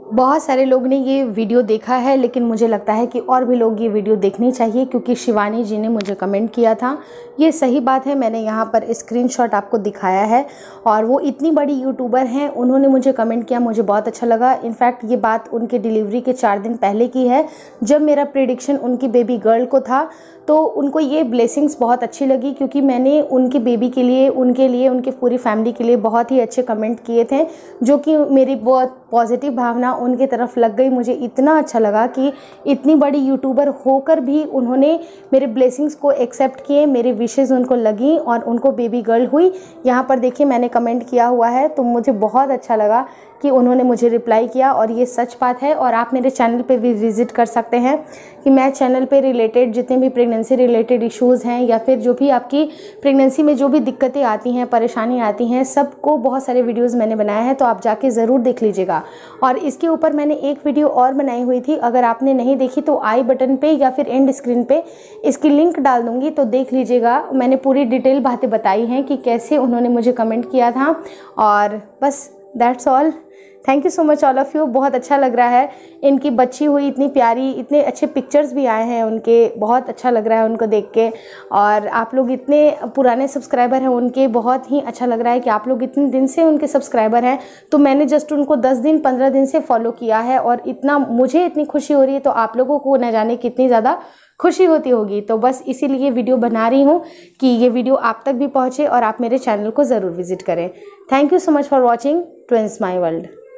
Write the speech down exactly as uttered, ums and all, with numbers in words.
बहुत सारे लोग ने ये वीडियो देखा है, लेकिन मुझे लगता है कि और भी लोग ये वीडियो देखनी चाहिए, क्योंकि शिवानी जी ने मुझे कमेंट किया था। ये सही बात है, मैंने यहाँ पर स्क्रीनशॉट आपको दिखाया है। और वो इतनी बड़ी यूट्यूबर हैं, उन्होंने मुझे कमेंट किया, मुझे बहुत अच्छा लगा। इनफैक्ट ये बात उनके डिलीवरी के चार दिन पहले की है, जब मेरा प्रेडिक्शन उनकी बेबी गर्ल को था। तो उनको ये ब्लेसिंग्स बहुत अच्छी लगी, क्योंकि मैंने उनकी बेबी के लिए, उनके लिए, उनके पूरी फैमिली के लिए बहुत ही अच्छे कमेंट किए थे, जो कि मेरी बहुत पॉजिटिव भावना उनके तरफ लग गई। मुझे इतना अच्छा लगा कि इतनी बड़ी यूट्यूबर होकर भी उन्होंने मेरे ब्लेसिंग्स को एक्सेप्ट किए, मेरी विशेज़ उनको लगी और उनको बेबी गर्ल हुई। यहाँ पर देखिए मैंने कमेंट किया हुआ है, तो मुझे बहुत अच्छा लगा कि उन्होंने मुझे रिप्लाई किया, और ये सच बात है। और आप मेरे चैनल पे भी विज़िट कर सकते हैं कि मैं चैनल पे रिलेटेड जितने भी प्रेगनेंसी रिलेटेड इश्यूज़ हैं, या फिर जो भी आपकी प्रेगनेंसी में जो भी दिक्कतें आती हैं, परेशानी आती हैं, सबको बहुत सारे वीडियोज़ मैंने बनाए हैं, तो आप जाके ज़रूर देख लीजिएगा। और इसके ऊपर मैंने एक वीडियो और बनाई हुई थी, अगर आपने नहीं देखी तो आई बटन पे या फिर एंड स्क्रीन पे इसकी लिंक डाल दूँगी, तो देख लीजिएगा। मैंने पूरी डिटेल बातें बताई हैं कि कैसे उन्होंने मुझे कमेंट किया था। और बस that's all. Thank you so much all of you. बहुत अच्छा लग रहा है, इनकी बच्ची हुई इतनी प्यारी, इतने अच्छे पिक्चर्स भी आए हैं उनके, बहुत अच्छा लग रहा है उनको देख के। और आप लोग इतने पुराने सब्सक्राइबर हैं उनके, बहुत ही अच्छा लग रहा है कि आप लोग इतने दिन से उनके सब्सक्राइबर हैं। तो मैंने जस्ट उनको दस दिन पंद्रह दिन से फॉलो किया है, और इतना मुझे इतनी खुशी हो रही है, तो आप लोगों को न जाने कितनी ज़्यादा खुशी होती होगी। तो बस इसीलिए वीडियो बना रही हूँ कि ये वीडियो आप तक भी पहुँचे और आप मेरे चैनल को ज़रूर विज़िट करें। Thank you so much for watching twins my world.